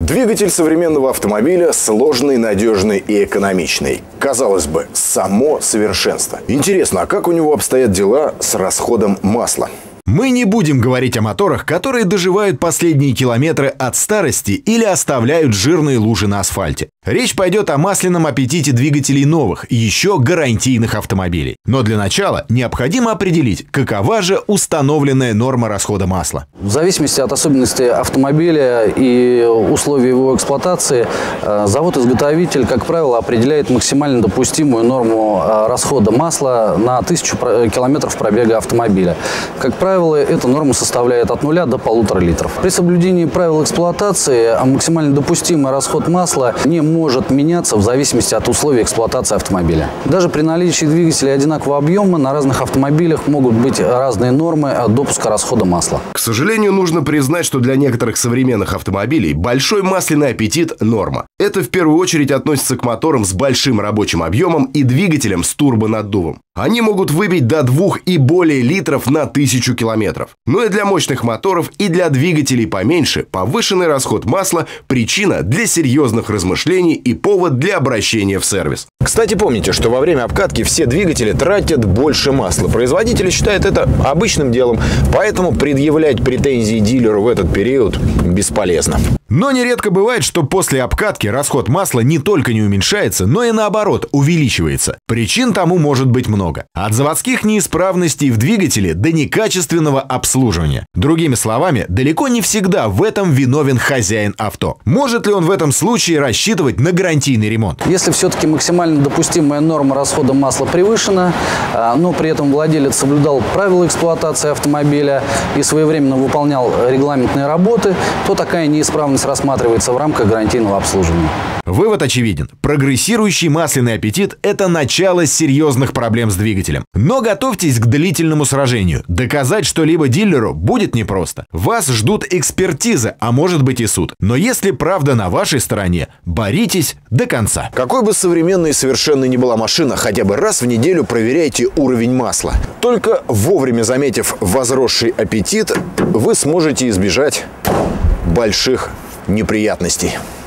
Двигатель современного автомобиля сложный, надежный и экономичный. Казалось бы, само совершенство. Интересно, а как у него обстоят дела с расходом масла? Мы не будем говорить о моторах, которые доживают последние километры от старости или оставляют жирные лужи на асфальте. Речь пойдет о масляном аппетите двигателей новых, еще гарантийных автомобилей. Но для начала необходимо определить, какова же установленная норма расхода масла. В зависимости от особенностей автомобиля и условий его эксплуатации, завод-изготовитель, как правило, определяет максимально допустимую норму расхода масла на 1000 километров пробега автомобиля. Как правило, эта норма составляет от 0 до 1,5 литров. При соблюдении правил эксплуатации максимально допустимый расход масла не может меняться в зависимости от условий эксплуатации автомобиля. Даже при наличии двигателей одинакового объема на разных автомобилях могут быть разные нормы допуска расхода масла. К сожалению, нужно признать, что для некоторых современных автомобилей большой масляный аппетит – норма. Это в первую очередь относится к моторам с большим рабочим объемом и двигателям с турбонаддувом. Они могут выбить до 2 и более литров на 1000 километров. Но и для мощных моторов, и для двигателей поменьше повышенный расход масла – причина для серьезных размышлений и повод для обращения в сервис. Кстати, помните, что во время обкатки все двигатели тратят больше масла. Производители считают это обычным делом, поэтому предъявлять претензии дилеру в этот период бесполезно. Но нередко бывает, что после обкатки расход масла не только не уменьшается, но и наоборот увеличивается. Причин тому может быть много. От заводских неисправностей в двигателе до некачественного обслуживания. Другими словами, далеко не всегда в этом виновен хозяин авто. Может ли он в этом случае рассчитывать на гарантийный ремонт? Если все-таки максимально допустимая норма расхода масла превышена, но при этом владелец соблюдал правила эксплуатации автомобиля и своевременно выполнял регламентные работы, то такая неисправность рассматривается в рамках гарантийного обслуживания. Вывод очевиден. Прогрессирующий масляный аппетит – это начало серьезных проблем с двигателем. Но готовьтесь к длительному сражению. Доказать что-либо дилеру будет непросто. Вас ждут экспертизы, а может быть и суд. Но если правда на вашей стороне, боритесь до конца. Какой бы современной и совершенной ни была машина, хотя бы раз в неделю проверяйте уровень масла. Только вовремя заметив возросший аппетит, вы сможете избежать больших неприятностей.